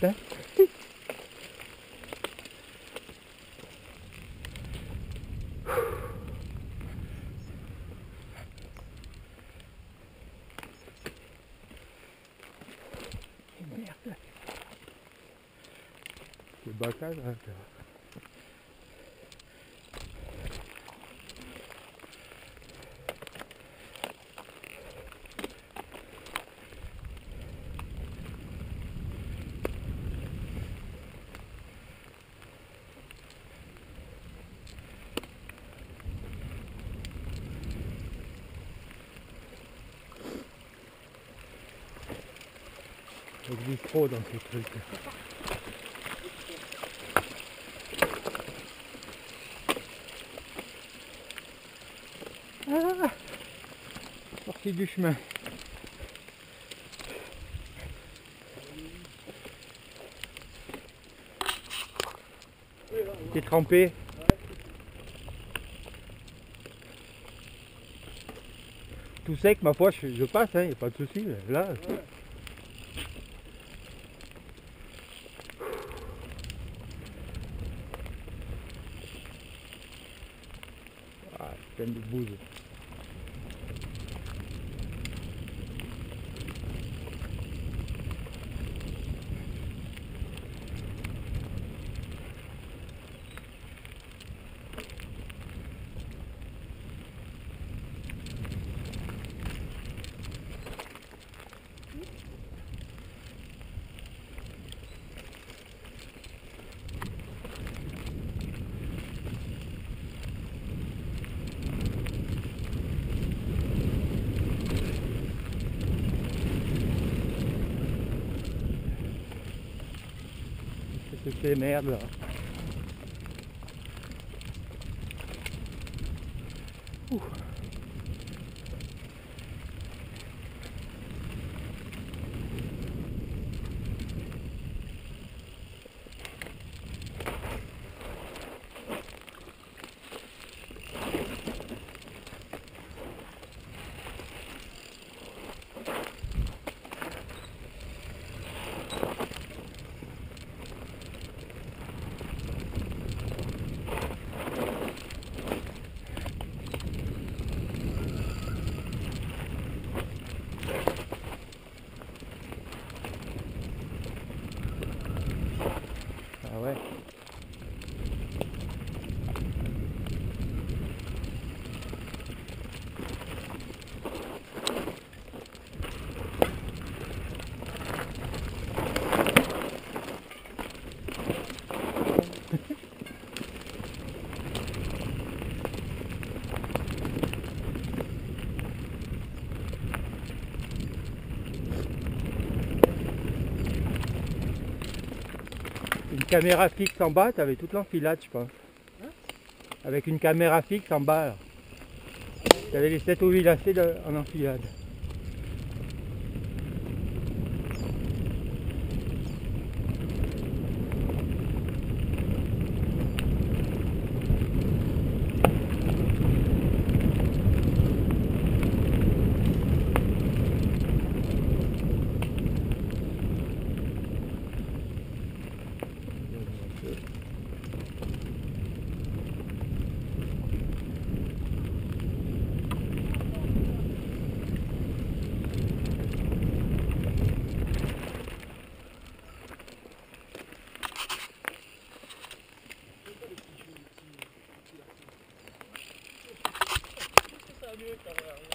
hein. Merde. Le bacage, hein. Il glisse trop dans ces trucs. Ah, sorti du chemin. T'es trempé. Tout sec, ma foi, je passe, hein, y a pas de souci. Là. Ah, plein de bouse. Qu'est-ce que c'est, merde là. Ouh. Ah ouais. Une caméra fixe en bas, t'avais toute l'enfilade, je pense. Hein? Avec une caméra fixe en bas, t'avais les 7 ou 8 lacets en enfilade. Mieux,